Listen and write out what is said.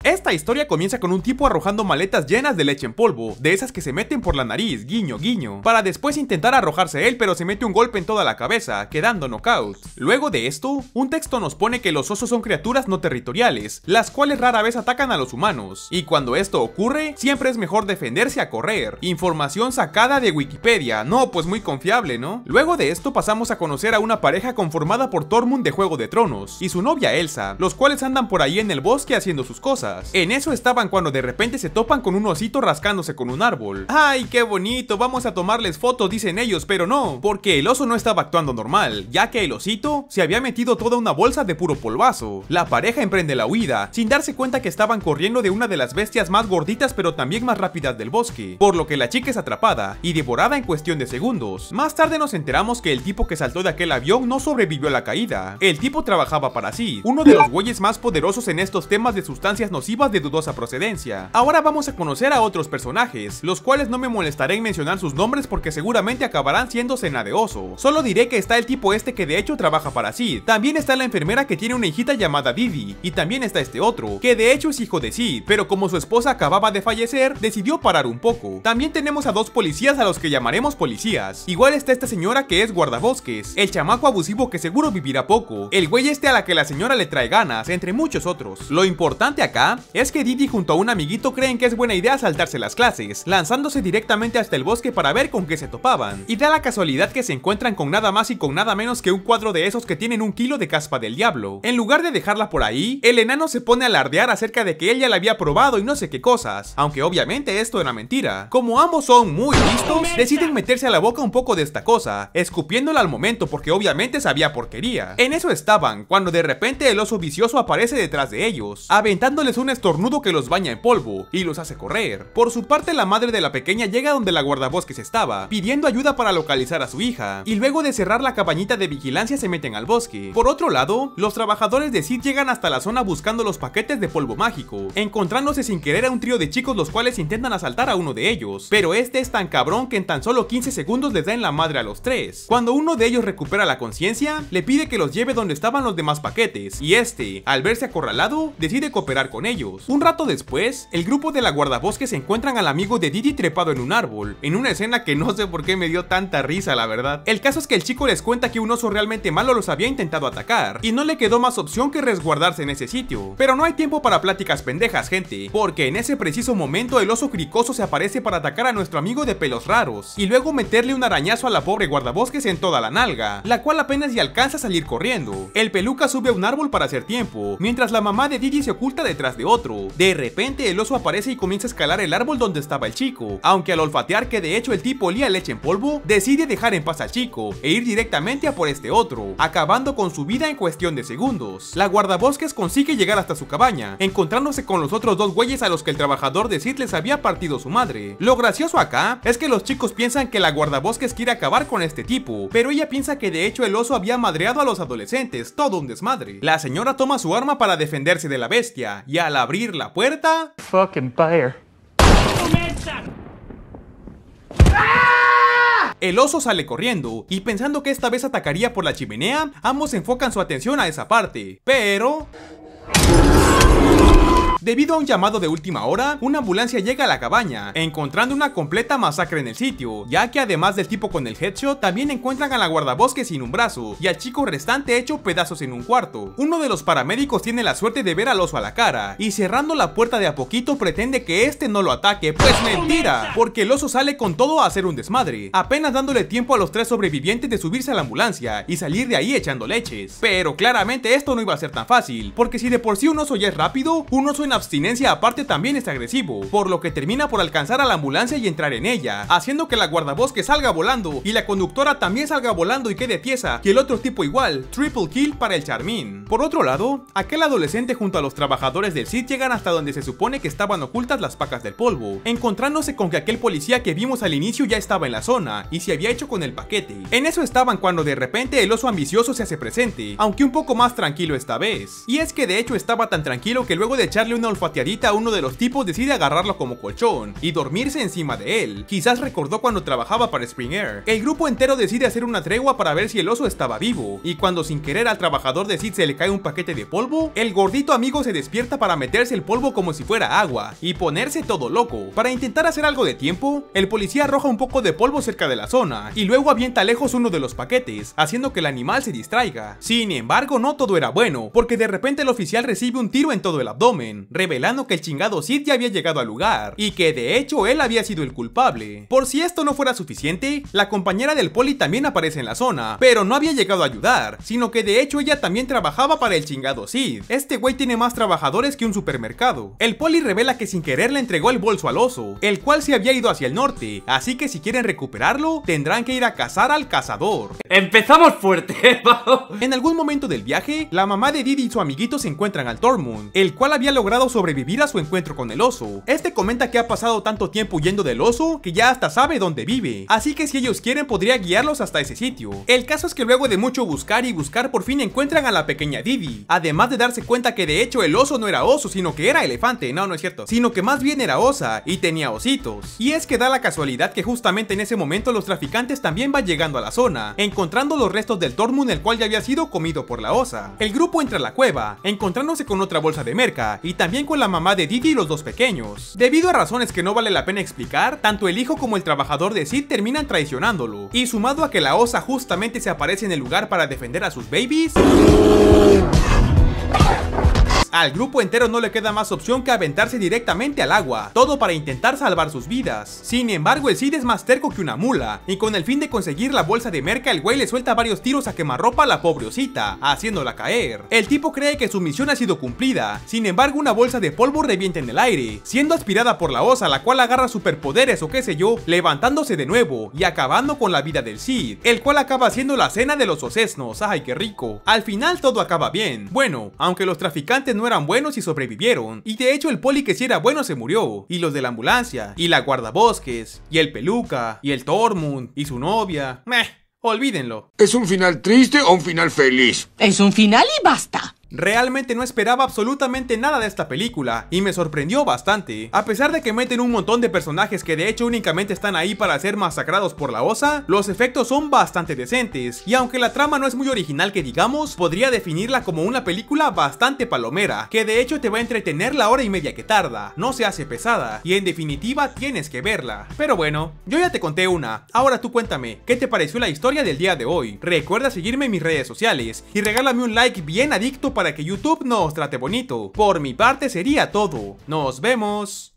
Esta historia comienza con un tipo arrojando maletas llenas de leche en polvo, de esas que se meten por la nariz, guiño guiño, para después intentar arrojarse él, pero se mete un golpe en toda la cabeza, quedando knockout. Luego de esto, un texto nos pone que los osos son criaturas no territoriales, las cuales rara vez atacan a los humanos, y cuando esto ocurre, siempre es mejor defenderse a correr. Información sacada de Wikipedia, no, pues muy confiable, ¿no? Luego de esto pasamos a conocer a una pareja conformada por Tormund de Juego de Tronos, y su novia Elsa, los cuales andan por ahí en el bosque haciendo sus cosas. En eso estaban cuando de repente se topan con un osito rascándose con un árbol. ¡Ay, qué bonito! Vamos a tomarles fotos, dicen ellos, pero no, porque el oso no estaba actuando normal, ya que el osito se había metido toda una bolsa de puro polvazo. La pareja emprende la huida, sin darse cuenta que estaban corriendo de una de las bestias más gorditas pero también más rápidas del bosque, por lo que la chica es atrapada y devorada en cuestión de segundos. Más tarde nos enteramos que el tipo que saltó de aquel avión no sobrevivió a la caída. El tipo trabajaba para Sid, uno de los güeyes más poderosos en estos temas de sustancias nocivas de dudosa procedencia. Ahora vamos a conocer a otros personajes, los cuales no me molestaré en mencionar sus nombres porque seguramente acabarán siendo cena de oso. Solo diré que está el tipo este que de hecho trabaja para Sid, también está la enfermera que tiene una hijita llamada Didi, y también está este otro, que de hecho es hijo de Sid, pero como su esposa acababa de fallecer, decidió parar un poco. También tenemos a dos policías a los que llamaremos policías. Igual está esta señora que es guardabosques, el chamaco abusivo que seguro vivirá poco, el güey este a la que la señora le trae ganas, entre muchos otros. Lo importante acá es que Didi junto a un amiguito creen que es buena idea saltarse las clases, lanzándose directamente hasta el bosque para ver con qué se topaban, y da la casualidad que se encuentran con nada más y con nada menos que un cuadro de esos que tienen 1 kilo de caspa del diablo. En lugar de dejarla por ahí, el enano se pone a alardear acerca de que él ya la había probado y no sé qué cosas, aunque obviamente esto era mentira. Como ambos son muy listos, deciden meterse a la boca un poco de esta cosa, escupiéndola al momento porque obviamente sabía porquería. En eso estaban, cuando de repente el oso vicioso aparece detrás de ellos, aventándoles un estornudo que los baña en polvo y los hace correr. Por su parte, la madre de la pequeña llega donde la guardabosques estaba, pidiendo ayuda para localizar a su hija, y luego de cerrar la cabañita de vigilancia se meten al bosque. Por otro lado, los trabajadores de Sid llegan hasta la zona buscando los paquetes de polvo mágico, encontrándose sin querer a un trío de chicos los cuales intentan asaltar a uno de ellos, pero este es tan cabrón que en tan solo 15 segundos les da en la madre a los tres. Cuando uno de ellos recupera la conciencia, le pide que los lleve donde estaban los demás paquetes, y este, al verse acorralado, decide cooperar con ellos. Un rato después, el grupo de la guardabosques se encuentran al amigo de Didi trepado en un árbol, en una escena que no sé por qué me dio tanta risa, la verdad. El caso es que el chico les cuenta que un oso realmente malo los había intentado atacar, y no le quedó más opción que resguardarse en ese sitio. Pero no hay tiempo para pláticas pendejas, gente, porque en ese preciso momento el oso cricoso se aparece para atacar a nuestro amigo de pelos raros, y luego meterle un arañazo a la pobre guardabosques en toda la nalga, la cual apenas y alcanza a salir corriendo. El peluca sube a un árbol para hacer tiempo, mientras la mamá de Didi se oculta detrás de otro. De repente el oso aparece y comienza a escalar el árbol donde estaba el chico, aunque al olfatear que de hecho el tipo olía leche en polvo, decide dejar en paz al chico e ir directamente a por este otro, acabando con su vida en cuestión de segundos. La guardabosques consigue llegar hasta su cabaña, encontrándose con los otros dos güeyes a los que el trabajador de Sid les había partido su madre. Lo gracioso acá es que los chicos piensan que la guardabosques quiere acabar con este tipo, pero ella piensa que de hecho el oso había madreado a los adolescentes, todo un desmadre. La señora toma su arma para defenderse de la bestia, y al abrir la puerta... Fucking fire. El oso sale corriendo, y pensando que esta vez atacaría por la chimenea, ambos enfocan su atención a esa parte, pero... Debido a un llamado de última hora, una ambulancia llega a la cabaña, encontrando una completa masacre en el sitio, ya que además del tipo con el headshot, también encuentran a la guardabosques sin un brazo, y al chico restante hecho pedazos en un cuarto. Uno de los paramédicos tiene la suerte de ver al oso a la cara, y cerrando la puerta de a poquito pretende que este no lo ataque, pues mentira, porque el oso sale con todo a hacer un desmadre, apenas dándole tiempo a los tres sobrevivientes de subirse a la ambulancia y salir de ahí echando leches. Pero claramente esto no iba a ser tan fácil, porque si de por sí un oso ya es rápido, un oso en abstinencia aparte también es agresivo, por lo que termina por alcanzar a la ambulancia y entrar en ella, haciendo que la guardabosques salga volando y la conductora también salga volando y quede tiesa, y el otro tipo igual, triple kill para el Charmín. Por otro lado, aquel adolescente junto a los trabajadores del Sid llegan hasta donde se supone que estaban ocultas las pacas del polvo, encontrándose con que aquel policía que vimos al inicio ya estaba en la zona y se había hecho con el paquete. En eso estaban cuando de repente el oso ambicioso se hace presente, aunque un poco más tranquilo esta vez, y es que de hecho estaba tan tranquilo que luego de echarle una olfateadita a uno de los tipos, decide agarrarlo como colchón y dormirse encima de él. Quizás recordó cuando trabajaba para Spring Air. El grupo entero decide hacer una tregua para ver si el oso estaba vivo, y cuando sin querer al trabajador de Sid se le cae un paquete de polvo, el gordito amigo se despierta para meterse el polvo como si fuera agua y ponerse todo loco. Para intentar hacer algo de tiempo, el policía arroja un poco de polvo cerca de la zona y luego avienta lejos uno de los paquetes, haciendo que el animal se distraiga. Sin embargo, no todo era bueno, porque de repente el oficial recibe un tiro en todo el abdomen, revelando que el chingado Sid ya había llegado al lugar y que de hecho él había sido el culpable. Por si esto no fuera suficiente, la compañera del poli también aparece en la zona, pero no había llegado a ayudar, sino que de hecho ella también trabajaba para el chingado Sid. Este güey tiene más trabajadores que un supermercado. El poli revela que sin querer le entregó el bolso al oso, el cual se había ido hacia el norte, así que si quieren recuperarlo, tendrán que ir a cazar al cazador. Empezamos fuerte, En algún momento del viaje, la mamá de Didi y su amiguito se encuentran al Tormund, el cual había logrado sobrevivir a su encuentro con el oso. Este comenta que ha pasado tanto tiempo huyendo del oso que ya hasta sabe dónde vive, así que si ellos quieren podría guiarlos hasta ese sitio. El caso es que luego de mucho buscar y buscar por fin encuentran a la pequeña Didi, además de darse cuenta que de hecho el oso no era oso sino que era elefante, no es cierto, sino que más bien era osa y tenía ositos. Y es que da la casualidad que justamente en ese momento los traficantes también van llegando a la zona, encontrando los restos del Tormund, el cual ya había sido comido por la osa. El grupo entra a la cueva, encontrándose con otra bolsa de merca y también con la mamá de Didi y los dos pequeños. Debido a razones que no vale la pena explicar, tanto el hijo como el trabajador de Sid terminan traicionándolo, y sumado a que la osa justamente se aparece en el lugar para defender a sus babies, al grupo entero no le queda más opción que aventarse directamente al agua, todo para intentar salvar sus vidas. Sin embargo, el Sid es más terco que una mula, y con el fin de conseguir la bolsa de merca, el güey le suelta varios tiros a quemarropa a la pobre osita, haciéndola caer. El tipo cree que su misión ha sido cumplida, sin embargo una bolsa de polvo revienta en el aire, siendo aspirada por la osa, la cual agarra superpoderes o qué sé yo, levantándose de nuevo y acabando con la vida del Sid, el cual acaba siendo la cena de los osesnos. ¡Ay, qué rico! Al final todo acaba bien. Bueno, aunque los traficantes no eran buenos y sobrevivieron, y de hecho el poli que sí era bueno se murió, y los de la ambulancia, y la guardabosques, y el peluca, y el Tormund, y su novia, olvídenlo. ¿Es un final triste o un final feliz? Es un final y basta. Realmente no esperaba absolutamente nada de esta película y me sorprendió bastante. A pesar de que meten un montón de personajes que de hecho únicamente están ahí para ser masacrados por la osa, los efectos son bastante decentes, y aunque la trama no es muy original que digamos, podría definirla como una película bastante palomera, que de hecho te va a entretener la hora y media que tarda, no se hace pesada, y en definitiva tienes que verla. Pero bueno, yo ya te conté una, ahora tú cuéntame, ¿qué te pareció la historia del día de hoy? Recuerda seguirme en mis redes sociales, y regálame un like bien adicto para que YouTube nos trate bonito. Por mi parte sería todo. Nos vemos.